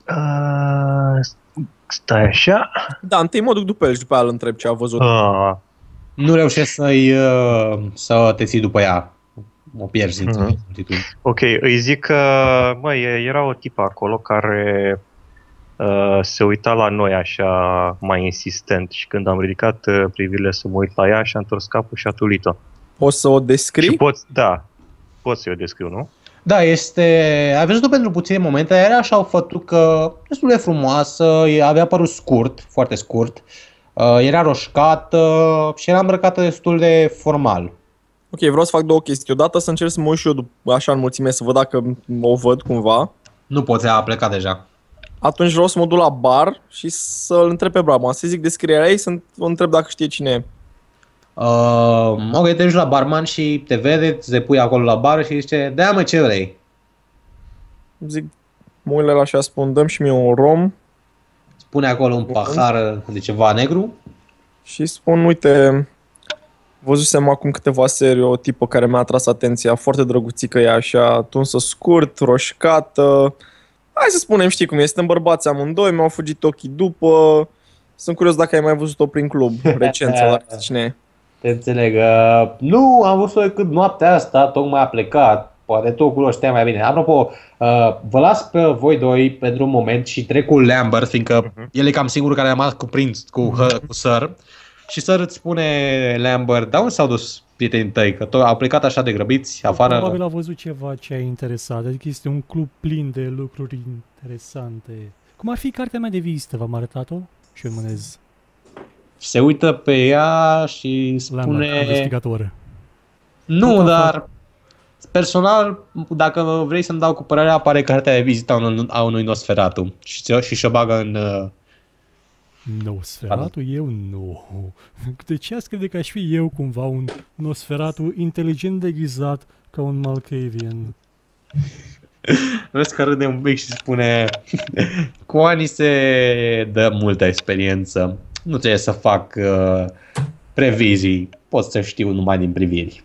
Stai așa. Da, întâi mă duc după el și după aia îl întreb ce a văzut. Nu reușești să te ții după ea. O pierzi în multitudine. Ok, îi zic că era o tipă acolo care se uita la noi așa mai insistent și când am ridicat privirile să mă uit la ea și a întors capul și a tulit-o. Poți să o descrii? Și pot să o descriu, nu? Da, ai văzut-o pentru puține momente, era așa o fătucă destul de frumoasă, avea părul scurt, foarte scurt, era roșcată și era îmbrăcată destul de formal. Ok, vreau să fac două chestii. Odată să încerc să mă uit și eu așa în mulțime să văd dacă o văd cumva. Nu poți, a plecat deja. Atunci vreau să mă duc la bar și să-l întreb pe Brabant, să zic descrierea ei, să o întreb dacă știe cine e. Ok, te duci la barman și te vede, te pui acolo la bar și zice, da mă, ce vrei? Zic, mă uit la așa, spun, dăm și mie un rom. pune acolo un pahar de ceva negru. Și spun, uite, văzusem acum câteva serii o tipă care mi-a atras atenția, foarte drăguțică, e așa, tunsă scurt, roșcată. Hai să spunem, știi cum e, suntem bărbați amândoi, mi-au fugit ochii după. Sunt curios dacă ai mai văzut-o prin club recent sau dacă cine e. Te înțeleg. Nu, am văzut-o decât noaptea asta, tocmai a plecat. Poate tu cunoșteai mai bine. Apropo, vă las pe voi doi pentru un moment și trec cu Lambert, fiindcă el e cam singurul care a rămas cuprins cu Sir. Și Sir îți spune, Lambert, dar unde s-au dus prietenii tăi? Că au plecat așa de grăbiți afară. Probabil a văzut ceva ce a interesat. Adică este un club plin de lucruri interesante. Cum ar fi cartea mea de vizită, v-am arătat-o? Și urmânez. Se uită pe ea și spune... Lambert, investigator. Nu, dar personal, dacă vrei să-mi dau cu părerea, apare cartea de vizită a unui Nosferatu. Și și-o bagă în... Nosferatu? Eu nu. De ce ați crede că aș fi eu cumva un Nosferatu inteligent deghizat ca un Malkavian? Vezi că râde un pic și spune cu anii se dă multă experiență. Nu trebuie să fac previzii. Pot să știu numai din priviri.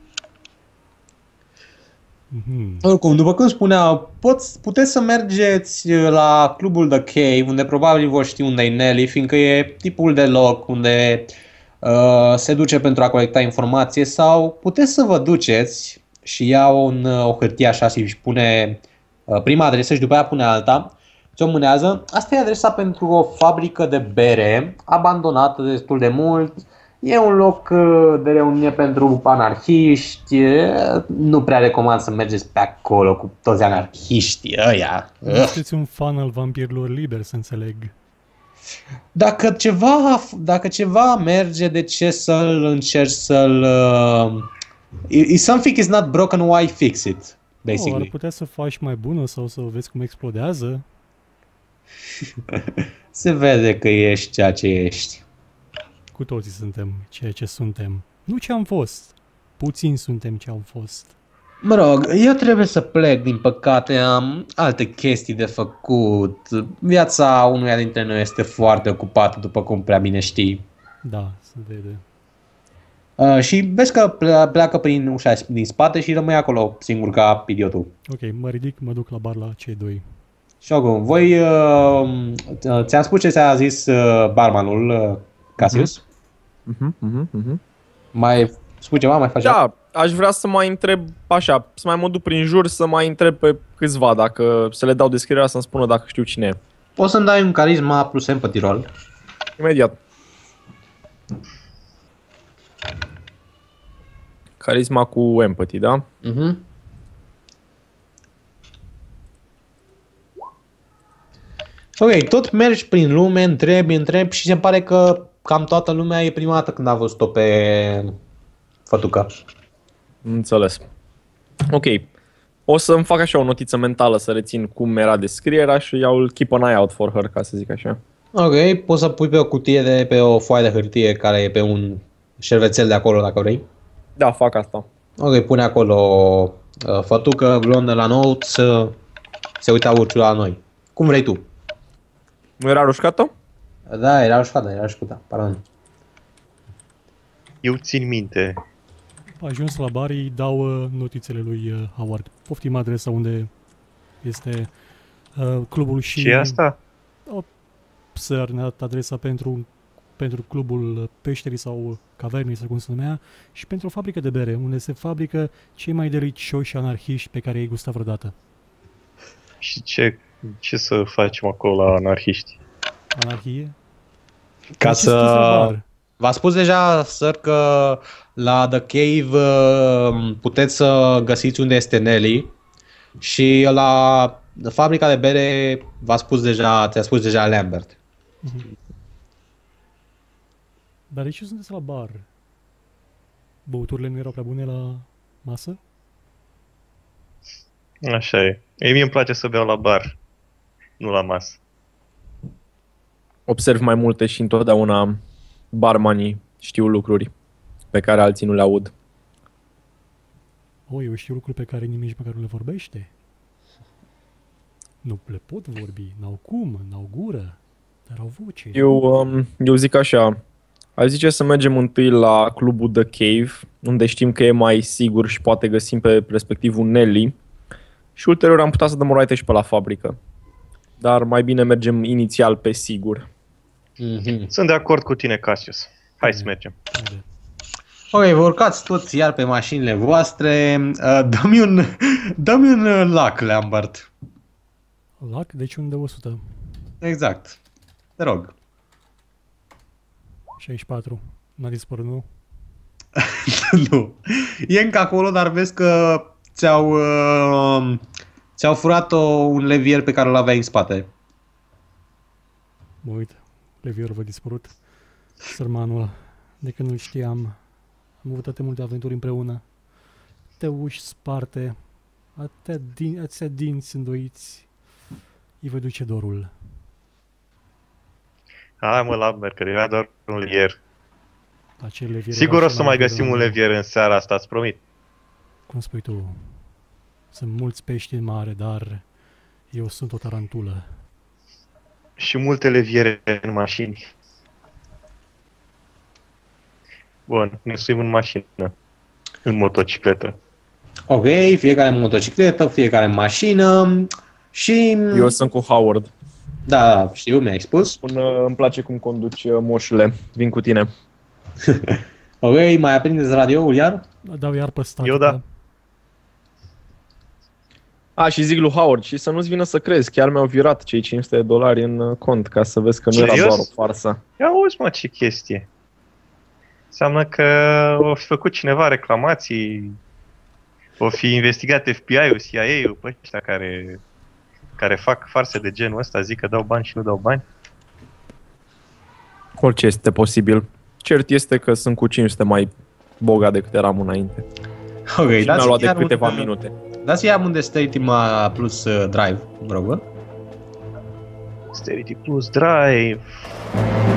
Oricum, după cum spuneau, puteți să mergeți la clubul The Cave, unde probabil vă știu unde e Nelly, fiindcă e tipul de loc unde se duce pentru a colecta informație, sau puteți să vă duceți și ia o hârtie așa și își pune prima adresă și după aia pune alta, ți-o mânează. Asta e adresa pentru o fabrică de bere abandonată destul de mult. E un loc de reuniune pentru anarhiști. Nu prea recomand să mergeți pe acolo cu toți anarhiștii ăia. Sunteți un fan al vampirilor liberi, să înțeleg. Dacă ceva merge, de ce să-l încerci să-l... If something is not broken, why fix it? Basically. Ar putea să faci mai bună sau să vezi cum explodează. Se vede că ești ceea ce ești. Cu toții suntem ceea ce suntem. Nu ce am fost. Puțini suntem ce am fost. Mă rog, eu trebuie să plec, din păcate, am alte chestii de făcut. Viața unuia dintre noi este foarte ocupată, după cum prea bine știi. Da, se vede. Și vezi că pleacă prin ușa din spate și rămâi acolo singur ca idiotul. Ok, mă ridic, mă duc la bar la cei doi. Shogun, voi ți-am spus ce ți-a zis barmanul Cassius? Mai spui ceva, mai faci? Da, aș vrea să mai întreb așa, să mai mă duc prin jur, să mai întreb pe câțiva, dacă să le dau descrierea, să-mi spună dacă știu cine e. Poți să-mi dai un carisma plus empathy roll. Imediat. Carisma cu empathy, da? Ok, tot mergi prin lume, întrebi și se pare că cam toată lumea e prima dată când a văzut-o pe fătucă. Înțeles. Ok. O să-mi fac așa o notiță mentală să rețin cum era descrierea și I'll keep an eye out for her, ca să zic așa. Ok, poți să pui pe o cutie pe o foaie de hârtie care e pe un șervețel de acolo, dacă vrei. Da, fac asta. Ok, pune acolo fătucă, blondă la note, se uita urciul la noi. Cum vrei tu. Nu era roșcată? Da, era roșcută, pardon. Eu țin minte. Ajuns la bar, îi dau notițele lui Howard. Poftim adresa unde este clubul și... Ce e asta? Sir ne-a dat adresa pentru clubul peșterii sau cavernii, sau cum se numea, și pentru o fabrică de bere, unde se fabrică cei mai delicioși anarhiști pe care i-ai gustat vreodată. Și ce să facem acolo la anarhiști? Anarhie? Ca să... V-a spus deja, Sir, că la The Cave puteți să găsiți unde este Nelly și la fabrica de bere ți-a spus deja Lambert. Dar de ce sunteți la bar? Băuturile nu erau prea bune la masă? Așa e. Mie îmi place să beau la bar, nu la masă. Observ mai multe și întotdeauna barmanii știu lucruri pe care alții nu le aud. Eu știu lucruri pe care nimeni nici măcar nu le vorbește. Nu le pot vorbi, n-au cum, n-au gură. Dar au voce. Eu zic așa, aș zice să mergem întâi la clubul The Cave, unde știm că e mai sigur și poate găsim pe respectiv un Nelly. Și ulterior am putea să dăm o raită și pe la fabrică. Dar mai bine mergem inițial pe sigur. Sunt de acord cu tine, Cassius. Hai să mergem. Ok, vă urcați toți iar pe mașinile voastre. Dă-mi un lac, Lambert. Lac? Deci un de 100. Exact. Te rog. 64. N-a dispărut, nu? Nu. E încă acolo, dar vezi că ți-au furat un levier pe care îl aveai în spate. Mă uit, levierul v-a dispărut. Sărmanul, de când nu știam. Am avut atât multe aventuri împreună. Te uși sparte, atâția dinți îndoiți. Îi voi duce dorul. Hai mă, Lambert, că era doar un levier. Acel levier Sigur o să mai găsim un levier în seara asta, îți promit. Cum spui tu, sunt mulți pești în mare, dar eu sunt o tarantulă. Și multe leviere în mașini. Bun, ne suim în mașină. În motocicletă. Ok, fiecare motocicletă, fiecare mașină și... Eu sunt cu Howard. Da, știu, mi-ai spus. Îmi place cum conduci moșule. Vin cu tine. Ok, mai aprindeți radioul iar? Dau iar pe statică. Eu da. Și zic lui Howard, și să nu-ți vină să crezi, chiar mi-au virat cei $500 în cont, ca să vezi că nu era doar o farsă. Ia auzi, mă, ce chestie. Înseamnă că o fi făcut cineva reclamații, o fi investigat FBI-ul, CIA-ul, pe ăștia care fac farse de genul ăsta, zic că dau bani și nu dau bani. Orice este posibil. Cert este că sunt cu 500 mai bogat decât eram înainte. Ok, și mi-a luat de câteva minute. Dați-i am un Dexterity plus Drive, vă rog. Dexterity plus Drive.